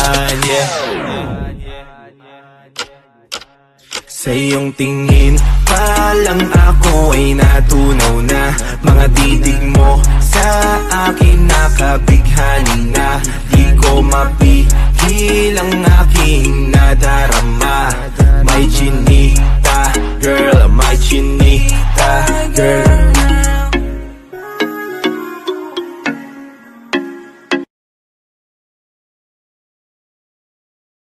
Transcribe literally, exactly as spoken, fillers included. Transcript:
yeah. Sa iyong tingin pa lang ako ay natunaw na. Mga di